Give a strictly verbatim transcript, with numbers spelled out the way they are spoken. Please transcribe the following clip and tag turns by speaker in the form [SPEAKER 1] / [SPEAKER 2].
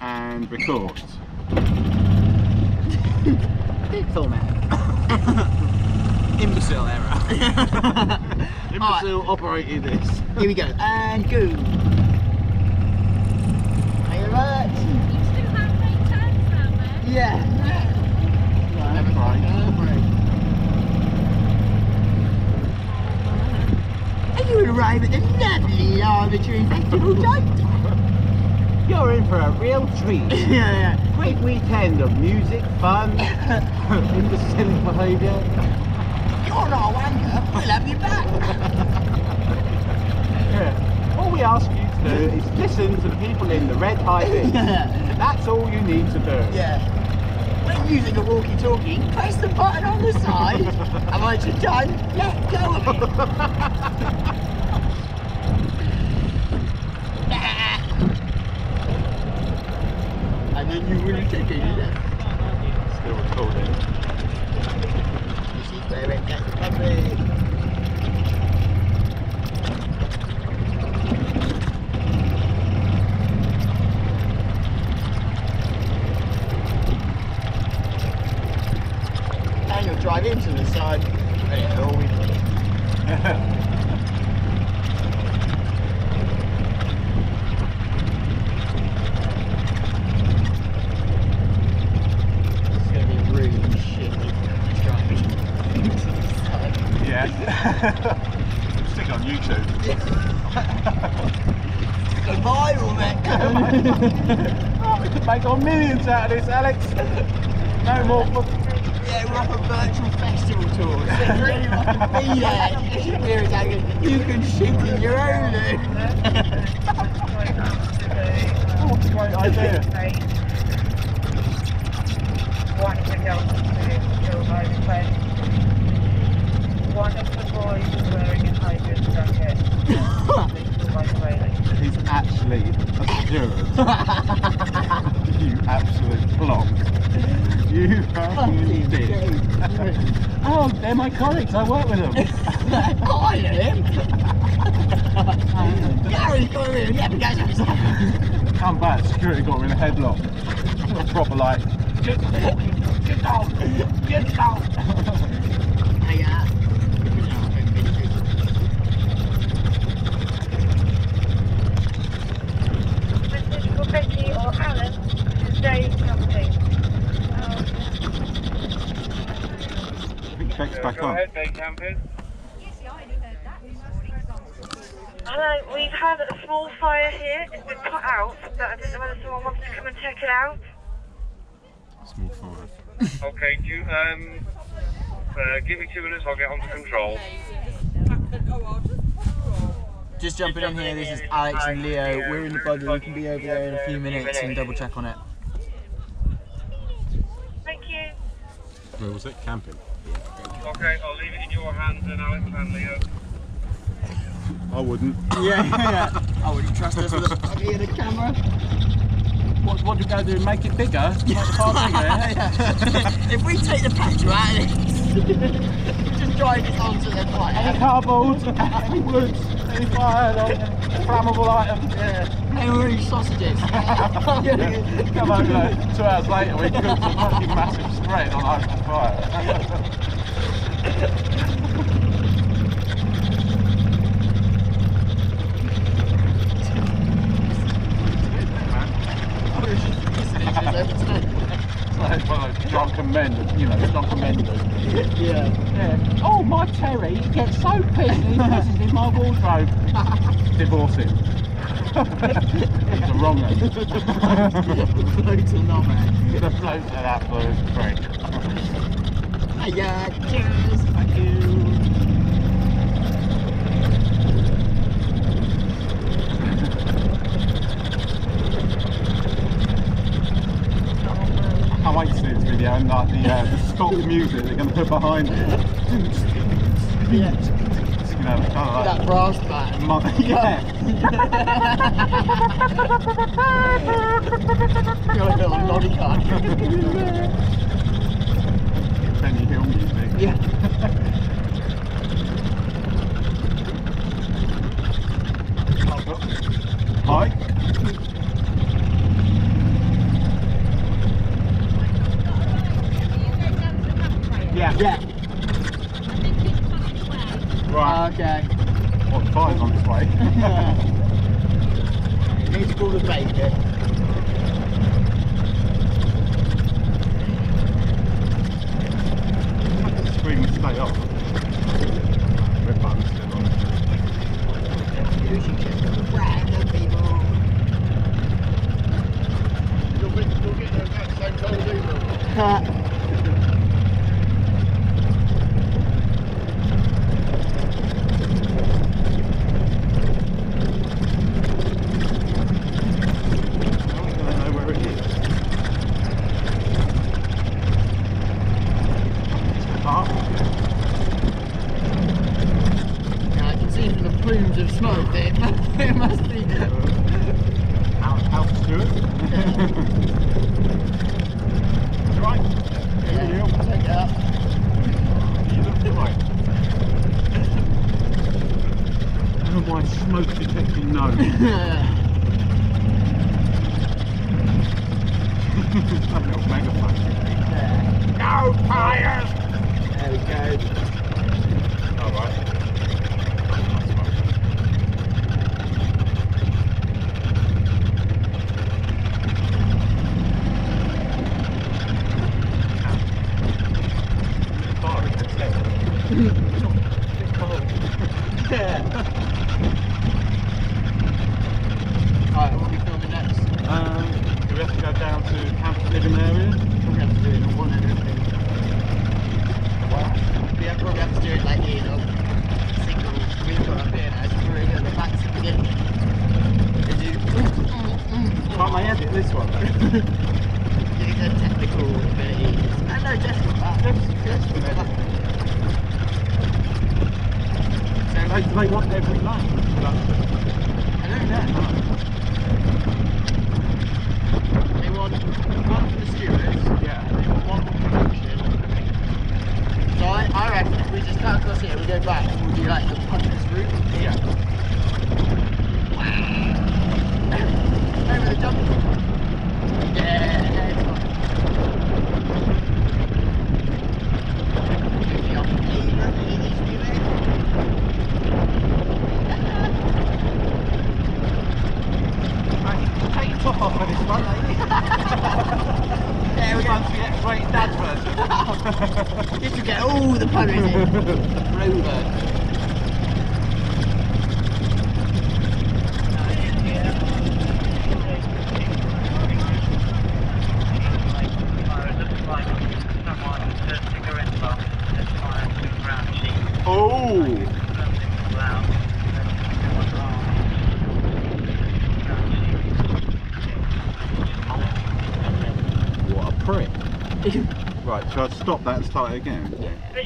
[SPEAKER 1] and record.
[SPEAKER 2] Format. Imbecile error.
[SPEAKER 1] Imbecile right. Operated this.
[SPEAKER 2] Here we go. And go. Are you right?
[SPEAKER 3] You still have eight turns down there?
[SPEAKER 2] Yeah.
[SPEAKER 1] That's right.
[SPEAKER 2] And you arrive at the lovely Larmer Tree Festival, don't you?
[SPEAKER 1] You're in for a real treat.
[SPEAKER 2] Yeah, yeah.
[SPEAKER 1] Great weekend of music, fun, imbecilic behaviour.
[SPEAKER 2] You're not a wanker. We'll have you back.
[SPEAKER 1] Yeah. All we ask you to do is listen to the people in the red high vis.
[SPEAKER 2] Yeah.
[SPEAKER 1] That's all you need to do.
[SPEAKER 2] Yeah. When using a walkie-talkie, press the button on the side, and once you're done, let go of it. And then you really take it, isn't it?
[SPEAKER 1] Still recording.
[SPEAKER 2] This is where it gets public. And you'll drive into the sun, and it'll always be.
[SPEAKER 1] Stick on YouTube.
[SPEAKER 2] Go viral, mate.
[SPEAKER 1] Oh, we could make our millions out of this, Alex. No more.
[SPEAKER 2] Yeah, we're up a virtual festival tour. So if anyone can be there, you can shit in your own loo.
[SPEAKER 1] Oh, what a great idea.
[SPEAKER 4] One of the girls is killed by the plane. One of the boys is wearing a hydrant jacket.
[SPEAKER 1] He's actually a steward. You absolute plonk. You fucking did. Oh, they're my colleagues, I work with them.
[SPEAKER 2] I him. Gary got him, yeah, but guys,
[SPEAKER 1] Come back, security got him in a headlock. Proper like, get get down, get down.
[SPEAKER 2] Hey, uh,
[SPEAKER 4] Message for Becky or Alan to stay camping.
[SPEAKER 1] I think Beck's back on.
[SPEAKER 4] Hello, we've had a small fire here. It's been put out, but I didn't know whether someone wants to come and check it out.
[SPEAKER 1] Small fire.
[SPEAKER 5] Okay, do you, um, uh, give me two minutes, I'll get onto control.
[SPEAKER 2] just jumping in here, this is Alex and Leo. We're in the buggy, we can be over there in a few minutes and double check on it.
[SPEAKER 4] Thank you.
[SPEAKER 1] Where was it? Camping?
[SPEAKER 5] Okay, I'll leave it in your hands then, Alex and Leo.
[SPEAKER 1] I wouldn't.
[SPEAKER 2] Yeah, yeah. I wouldn't trust us with a buggy and a camera.
[SPEAKER 1] What, what do we go do? Make it bigger? Make the car bigger?
[SPEAKER 2] Yeah. If we take the petrol out of it, just drive it onto the fire.
[SPEAKER 1] Any cardboard, any wood, any fire, like, flammable items.
[SPEAKER 2] Yeah. Any really sausages.
[SPEAKER 1] Come over, two hours later, we cooked a fucking massive spread on open fire. It's like one of those drunken men, you know, drunken men do.
[SPEAKER 2] Yeah.
[SPEAKER 1] Yeah. Oh, my Terry, he gets so pissed he pisses in my wardrobe. Divorce him. It's a wrong one.
[SPEAKER 2] Floats or not, man.
[SPEAKER 1] The floats are that first prick.
[SPEAKER 2] Hiya, cheers, thank you.
[SPEAKER 1] I can't wait to see this video and like the, uh, the stock music they're going to put behind it.
[SPEAKER 2] Yeah.
[SPEAKER 1] You know, kind of like
[SPEAKER 2] That brass band.
[SPEAKER 1] yeah.
[SPEAKER 2] You're like a little lollipop.
[SPEAKER 1] Benny Hill music.
[SPEAKER 2] Yeah.
[SPEAKER 1] Mike?
[SPEAKER 2] Yeah.
[SPEAKER 3] I think it's on its way.
[SPEAKER 1] Right.
[SPEAKER 2] Okay.
[SPEAKER 1] What, the fire's on its way?
[SPEAKER 2] You need to call the baker.
[SPEAKER 1] The screen would stay off. Red button's still on.
[SPEAKER 2] You should just random people.
[SPEAKER 6] You'll get, you'll get there about the same time as he will.
[SPEAKER 2] Plumes of smoke there. It must be
[SPEAKER 1] Alf Stewart. Right.
[SPEAKER 2] yeah, take it up.
[SPEAKER 1] You look right. Oh, my smoke detecting nose. That little megaphone.
[SPEAKER 2] Yeah.
[SPEAKER 1] No fires!
[SPEAKER 2] There we go.
[SPEAKER 1] Alright.
[SPEAKER 2] Yeah. Alright, what are we filming next?
[SPEAKER 1] Um, do we have to go down to camp living area?
[SPEAKER 2] Probably have to do it in one and everything. We have, probably have to do it like in a single we've got up here now, so we're going to go back to the beginning. They do.
[SPEAKER 1] Can't they edit this one?
[SPEAKER 2] Getting their technical abilities. I know Jeff's got that. Jeff's, Jeff's got that.
[SPEAKER 1] They, they want every line.
[SPEAKER 2] I know that. They want one for the stewards,
[SPEAKER 1] Yeah.
[SPEAKER 2] and they want one for production. So I, I reckon if we just cut across here, we go back, and we'll do like the punter's route.
[SPEAKER 1] Yeah.
[SPEAKER 2] Over the jump. Yeah, it's fine. Maybe I'll leave that in this video.
[SPEAKER 1] Take your top off for this one, lady.
[SPEAKER 2] There we go.
[SPEAKER 1] Once the X-rated dad's version.
[SPEAKER 2] Just to get all the punters in. Rover.
[SPEAKER 1] Oh! What a prick. Right, shall I stop that and start it again?
[SPEAKER 2] Yeah.